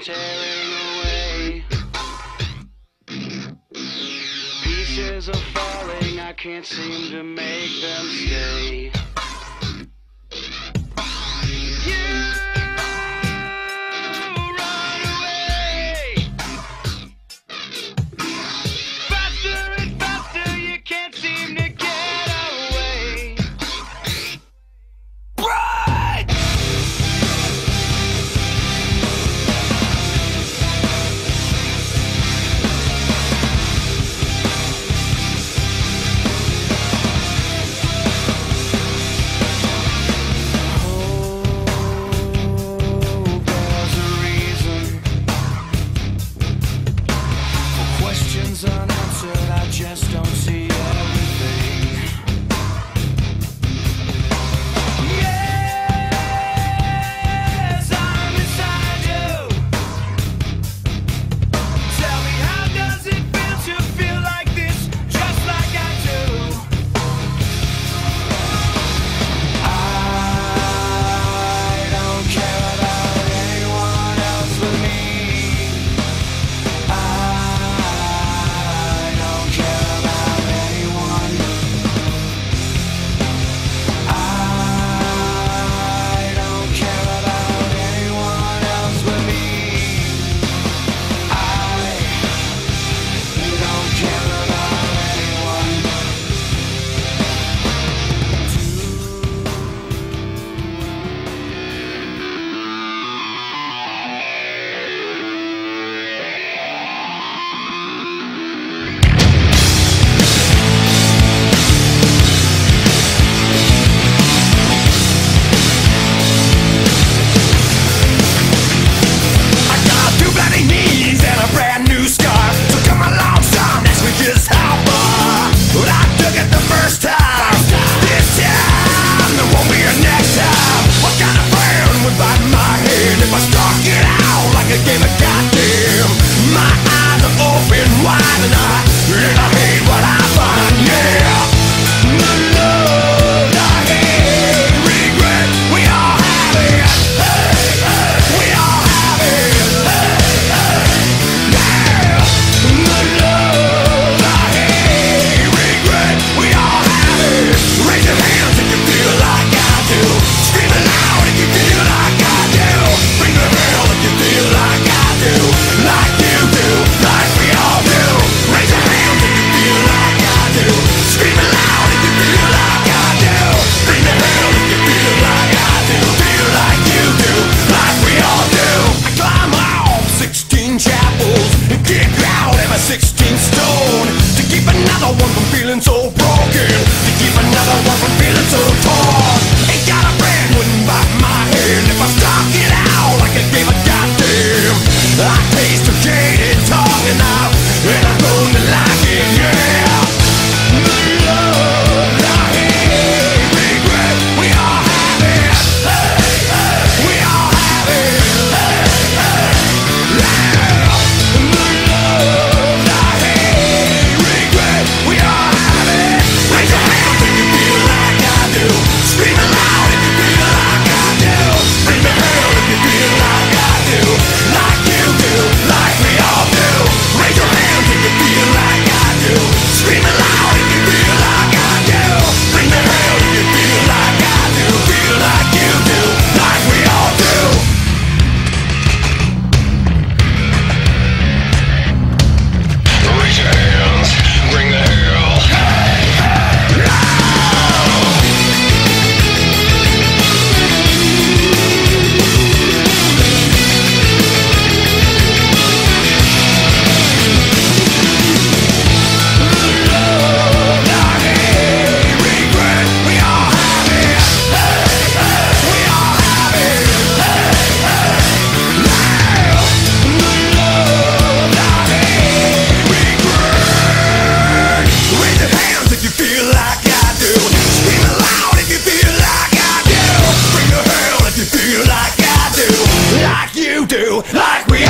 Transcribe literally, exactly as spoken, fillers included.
tearing away. Pieces are falling, I can't seem to make them stay. Unanswered, I just don't see everything. Yes, I'm inside you. Tell me, how does it feel to feel like this, just like I do? I don't care about anyone else but me. I sixteen stone to keep another one from feeling so broken, to keep another one from feeling so torn. Ain't got a friend, wouldn't bite my hand if I stuck it out like I gave a goddamn. I taste the jaded tongue and I'm, and I'm going to like it, yeah. The love, the hate, regret, we all have it. We all have it. Yeah. The love. Like you do, like we